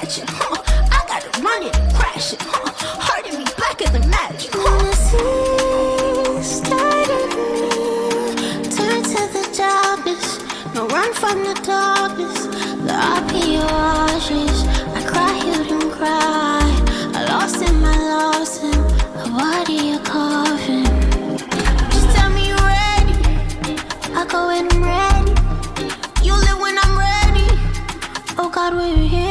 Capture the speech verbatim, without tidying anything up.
ratchet, huh? I gotta run it and crash it, huh? Heart in me blacker than magic, huh? When the sea started me, turn to the darkness. No run from the darkness. The R P washes. I cry, you don't cry. I lost him, I lost him. A body, a coffin. Just tell me you're ready. I go when I'm ready. You live when I'm ready. Oh God, we're here.